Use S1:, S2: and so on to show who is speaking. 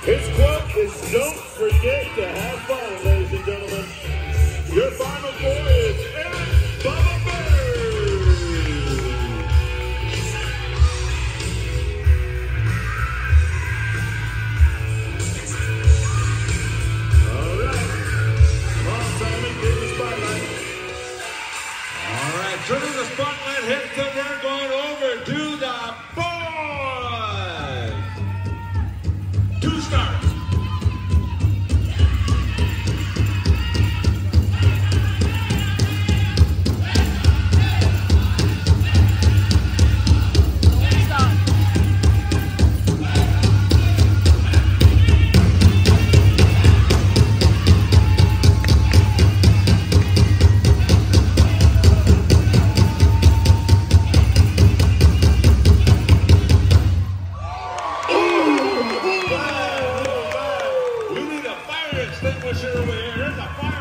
S1: His quote is, "Don't forget to have fun," ladies and gentlemen. Your final four is Eric Bubba Bird. All right. Come on, Simon, get the spotlight.
S2: All right, turning the spotlight hit, so we're going over to the boys. 2 stars. Extinguisher over here. There's a fire